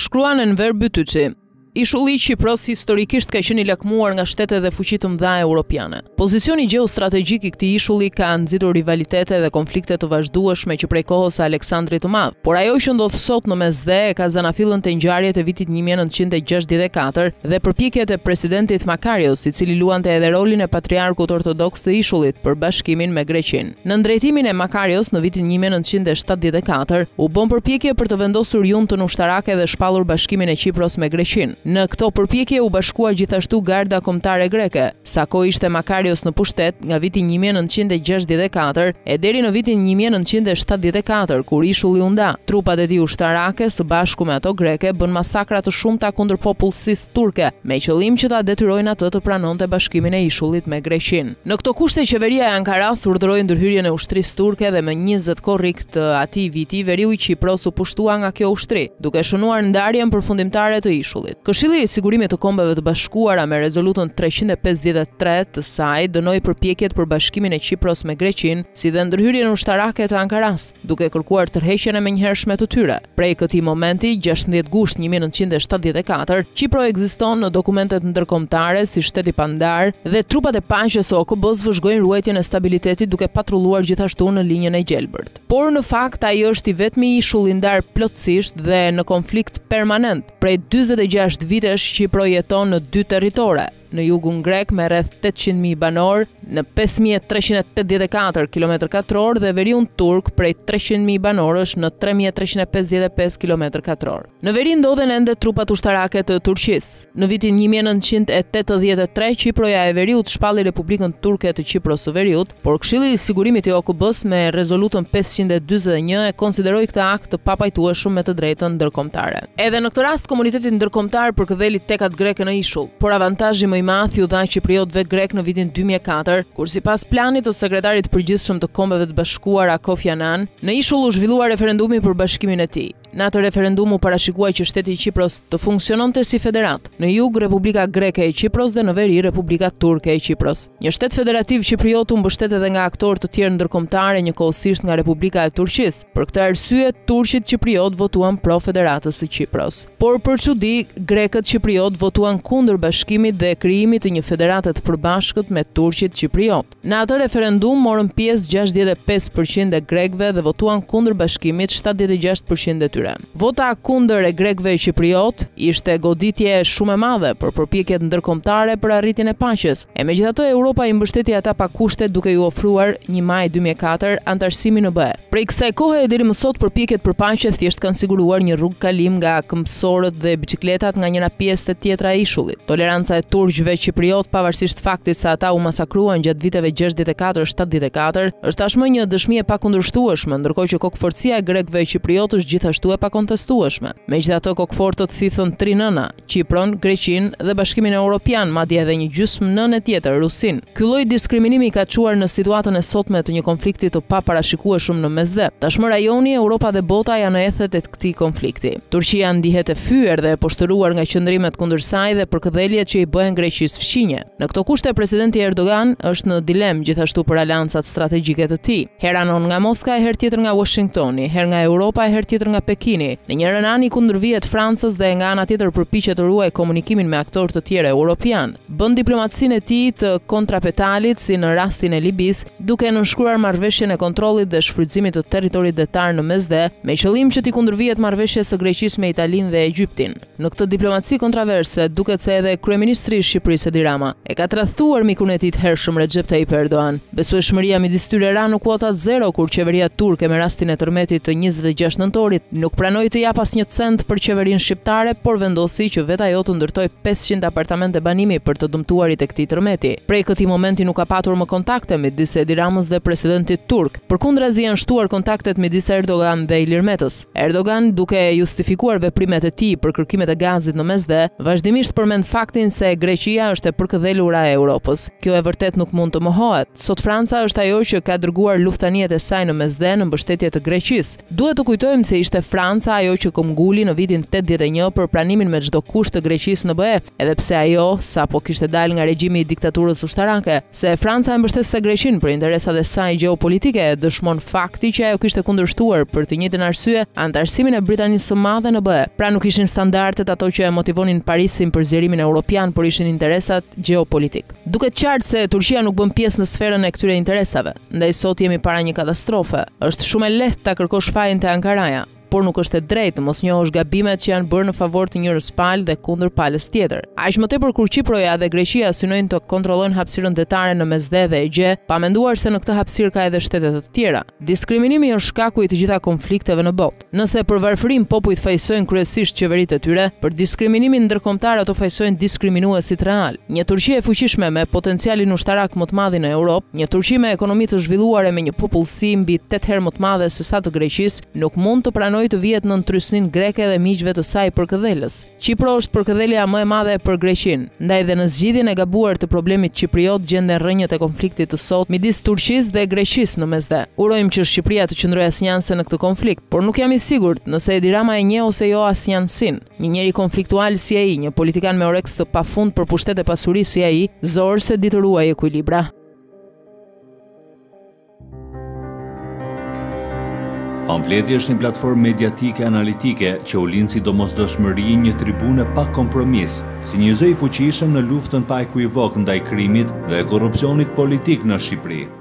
Shkruan Enver Bytyçi. Ishulli i Qipros historikisht ka qenë i lakmuar nga shtete dhe fuqi të mëdha europiane. Pozicioni gjeostrategjik i këtij ishulli ka nxitur rivalitete dhe konflikte të vazhdueshme që prej kohës së Aleksandrit të Madh. Por ajo që ndodh sot në mesdhe ka zanafillën te ngjarjet e vitit 1964 dhe përpjekjet e presidentit Makarios, i cili luante edhe rolin e patriarkut ortodoks të ishullit për bashkimin me Greqinë. Në drejtimin e Makarios në vitin 1974 u bën përpjekje për të vendosur juntën ushtarake dhe shpallur bashkimin e Qipros me Greqinë. Në këto përpjekje u bashkua gjithashtu garda kombëtare greke. Sa kohë ishte Makarios në pushtet nga viti 1964 e deri në vitin 1974 kur ishulli u nda, trupat e tij ushtarake së bashku me ato greke bën masakra të shumta kundër popullsisë turke, me qëllim që ta detyrojnë atë të pranonte bashkimin e ishullit me Greqinë. Në këto kushte qeveria e Ankaras urdhëroi ndërhyrjen e ushtrisë turke dhe me 20 korrik të atij viti veriu i Qipros u pushtua nga kjo ushtri, duke shënuar ndarjen përfundimtare të ishullit. Këshilli i Sigurimit të Kombeve të Bashkuara me rezolutën 353 të saj dënoi përpjekjet për bashkimin e Qipros me Greqinë, si dhe ndërhyrjen ushtarake të Ankaras, duke kërkuar tërheqjen e menjëhershme të tyre. Prej këtij momenti, 16 gusht 1974, Qipro ekziston në dokumentet ndërkombëtare si shtet i pandar dhe trupat e paqes së OKB-s vëzhgojnë ruajtjen e stabilitetit duke patrulluar gjithashtu në linjën e gjelbërt. Por në fakt ai është i vetmi ishull i ndar plotësisht dhe në konflikt permanent. Prej 46 vitesh Qipro jeton në 2 territore, në jugun grek me rreth 800.000 banor, në 5.384 km2 dhe veriun turk prej 300.000 banorësh në 3.355 km2. Në veri ndodhen ende trupat ushtarake të Turqisë. Në vitin 1983 Qiproja e Veriut shpalli Republikën Turke të Qipros së Veriut, por Këshilli i Sigurimit i OKB-s me rezolutën 541 e konsideroi këtë akt të papajtueshëm me të drejtën ndërkombëtare. Edhe në këtë rast komuniteti ndërkombëtar përkëdheli tekat greke në ishull, por avantazhi më i madh ju dha Qipriotëve grek në vitin 2004, kur sipas planit të sekretarit përgjithshëm të Kombeve të Bashkuara Kofi Annan, në ishull u zhvillua referendumi për bashkimin e tij. Në atë referendum u parashikuaj që shteti i Qipros të funksiononte si federat. Në jug Republika Greke e Qipros dhe në veri Republika Turke e Qipros. Një shtet federativ qipriot u mbështet edhe nga aktorë të tjerë ndërkombëtarë njëkohësisht nga Republika e Turqisë. Për këtë arsye, turqit qipriot votuan pro federatës së Qipros. Por për çudi, grekët qipriot votuan kundër bashkimit dhe krijimit të një federate të përbashkët me turqit qipriot. Në atë referendum morën pjesë 65% e grekëve dhe votuan kundër bashkimit 76% e tyre. Vota kundër e grekëve qipriot ishte goditje shumë e madhe për përpjekjet ndërkombëtare për arritjen e paqes. E megjithatë Europa i mbështeti ata pa kushte duke ju ofruar 1 maj 2004 antarësimi në BE. Prej kësaj kohe deri më sot përpjekjet për paqe thjesht kanë siguruar një rrugë kalim nga këmbësorët dhe biçikletat nga njëra pjesë te tjetra e ishullit. Toleranca e turqëve qipriot pavarësisht faktit se ata u masakruan gjatë viteve 64-74 është tashmë një dëshmi e pakundërshtueshme, ndërkohë që kokëforcia e grekëve qipriot është gjithashtu e pakontestueshme. Megjithatë kokëfortët thithën 3 nëna, Qipron, Greqinë dhe Bashkimin Evropian, madje edhe një gjysmë nënë tjetër, Rusinë. Ky lloj diskriminimi ka çuar në situatën e sotme të një konflikti të paparashikueshëm në mesdhe. Tashmë rajoni, Europa dhe bota janë në ethet e këtij konflikti. Turqia ndihet e fyer dhe e poshtëruar nga qëndrimet kundër saj dhe përkëdheljet që i bëhen Greqisë fqinje. Në këto kushte presidenti Erdogan është në dilemë gjithashtu për aleancat strategjike të tij. Her anon nga Moska e her tjetër nga Washingtoni, her nga Europa e her tjetër nga Pekini. Në njërin anë i kundërvihet Francës dhe nga ana tjetër përpiqet të ruajë komunikimin me aktorë të tjerë europian. Bën diplomacinë e tij të kontrapetalit si në rastin e Libis, duke nënshkruar marrëveshjen e kontrollit dhe shfrytëzimit të territorit detar në mesdhe, me qëllim që t'i kundërvihet marrëveshjes së Greqisë me Italinë dhe Egjiptin. Në këtë diplomaci kontraverse, duket se edhe kryeministri i Shqipërisë Edi Rama e ka tradhtuar mikun e tij të hershëm Recep Tayyip Erdogan. Besueshmëria midis tyre ra në kuota 0 kur qeveria turke me rastin e tërmetit të 26 nëntorit nuk pranoi të jap asnjë cent për qeverinë shqiptare, por vendosi që vetë ajo të ndërtoj 500 apartamente banimi për të dëmtuarit e këtij tërmeti. Prej këtij momenti nuk ka patur më kontakte midis Edi Ramës dhe presidentit turk. Përkundrazi janë shtuar kontaktet midis Erdogan dhe Ilir Metës. Erdogan, duke justifikuar veprimet e tij për kërkimet e gazit në mesdhe, vazhdimisht përmend faktin se Greqia është e përkëdhelura e Europës. Kjo e vërtet nuk mund të mohohet. Sot Franca është ajo që ka dërguar luftanijet e saj në mesdhe në mbështetje të Greqisë. Duhet të kujtojmë se ishte Franca ajo që këmbguli në vitin 81 për pranimin me çdo kusht të Greqisë në BE, edhe pse ajo sapo kishte dalë nga regjimi i diktaturës ushtarake. Se Franca e mbështeste Greqinë për interesat e saj gjeopolitike dëshmon fakti që ajo kishte kundërshtuar për të njëjtën arsye anëtarësimin e Britanisë së Madhe në BE. Pra nuk ishin standardet ato që e motivonin Parisin për zgjerimin europian, por ishin interesat gjeopolitik. Duket qartë se Turqia nuk bën pjesë në sferën e këtyre interesave, ndaj sot jemi para një katastrofe. Është shumë e lehtë ta kërkosh fajin te Ankaraja, por nuk është e drejtë të mos njohësh gabimet që janë bërë në favor të njërës palë dhe kundër palës tjetër. Aq më tepër kur Qiproja dhe Greqia synojnë të kontrollojnë hapësirën detare në Mesdhe dhe Egje, pa menduar se në këtë hapësirë ka edhe shtete të tjera. Diskriminimi është shkaku i të gjitha konflikteve në botë. Nëse për varfërim popujt fajsojnë kryesisht qeveritë e tyre, për diskriminimin ndërkombëtar ato fajsojnë diskriminuesit real. Një Turqi e fuqishme me potencialin ushtarak më të madh në Europë, një Turqi me ekonomi të zhvilluar e me një popullsi mbi 8 herë më të madhe se sa të Greqisë, nuk mund të pranojë të vihet në trysnin greke dhe miqve të saj përkëdhelës. Qipro është përkëdhelja më e madhe për Greqinë, ndaj dhe në zgjidhjen e gabuar të problemit qipriot gjenden rrënjët e konfliktit të sot midis Turqisë dhe Greqisë në Mesdhe. Urojmë që Shqipëria të qëndrojë asnjëanse në këtë konflikt, por nuk jam i sigurt nëse Edi Rama e njeh ose jo asnjëansin. Një njeri konfliktual si ai, një politikan me oreks të pafund për pushtet e pasurisë si ai, zor se ditëruaj ekuilibra. Pamfleti është një platformë mediatike analitike që u lind si domosdoshmëri një tribune pa kompromis, si një zë i fuqishëm në luftën pa ekuivok ndaj krimit dhe korrupsionit politik në Shqipëri.